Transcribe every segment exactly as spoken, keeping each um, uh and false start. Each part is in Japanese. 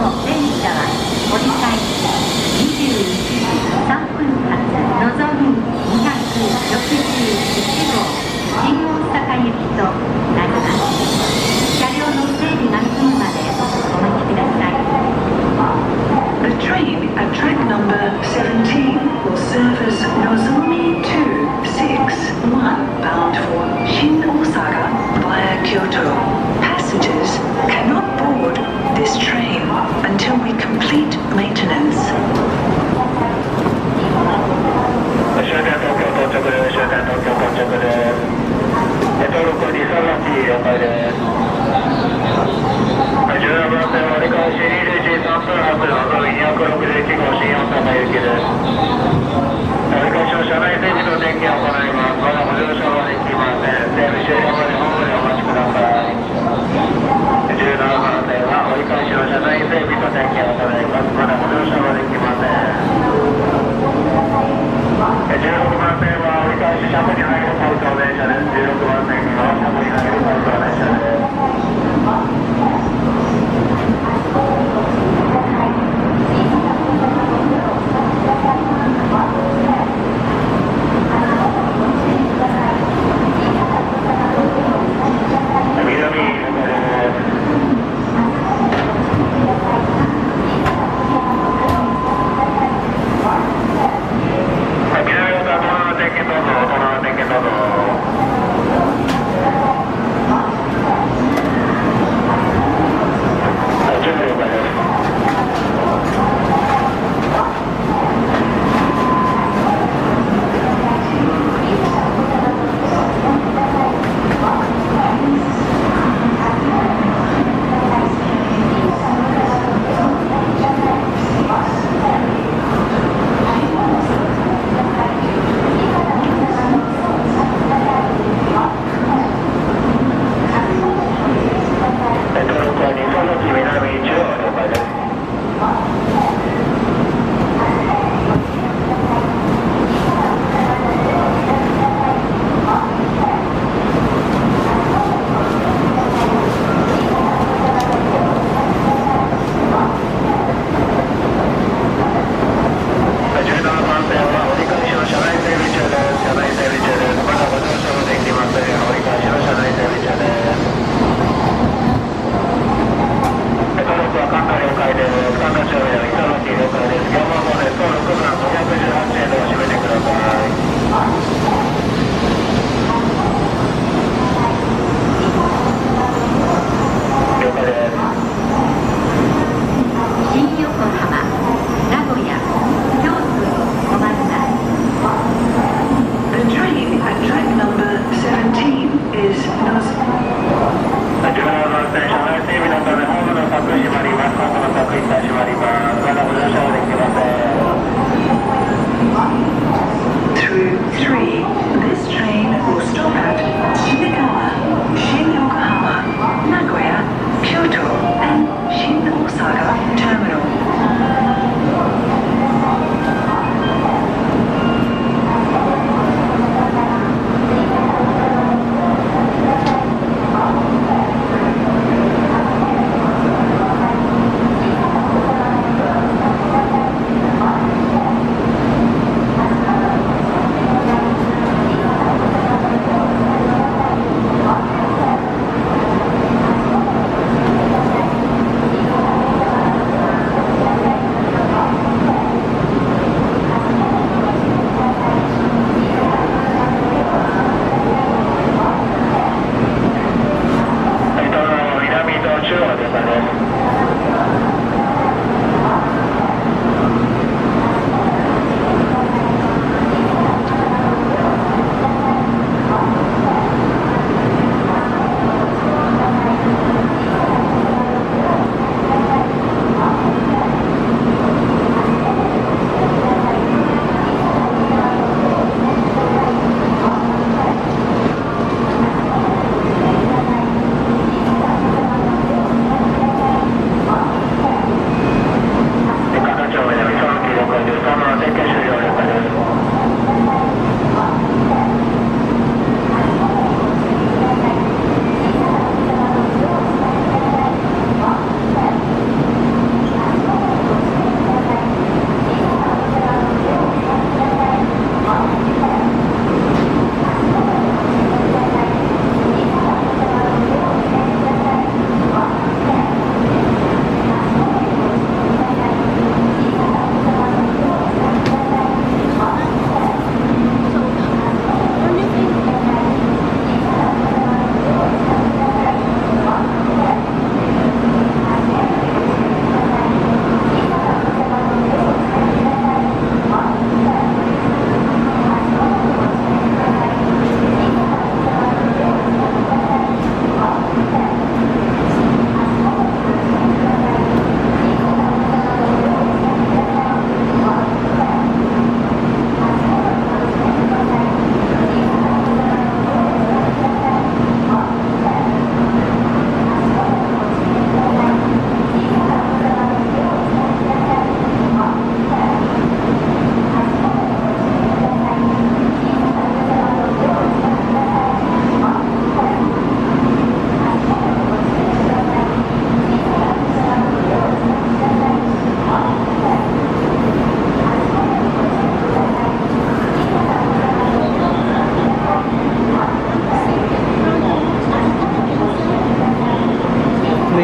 電車は折り返しにじゅういちじさんぷん発のぞみにひゃくろくじゅういちごう新大阪行きとなります。車両の整備が済むまでお待ちください。 The train at track number seventeen will serve as Nozomi two six one bound for Shin Osaka via Kyoto. Passengers cannot board this train until we complete maintenance. 終点東京到着です。終点東京到着です。登録にさんはち了解です。じゅうななばん線折り返しにじゅういちじさんぷん発のぞみにひゃくろくじゅういちごう新大阪行きです。折り返しの車内整備の点検を行います。まだご乗車はできません。整備終了までホームでお待ちください。じゅうななばん線は折り返しの車内整備と点検を行います。まだご乗車はできません。じゅうろくばん線は折り返し車庫に入る回送電車です。じゅうろくばん線には車庫に入る回送電車です。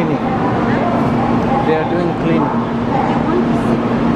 cleaning. They are doing cleaning.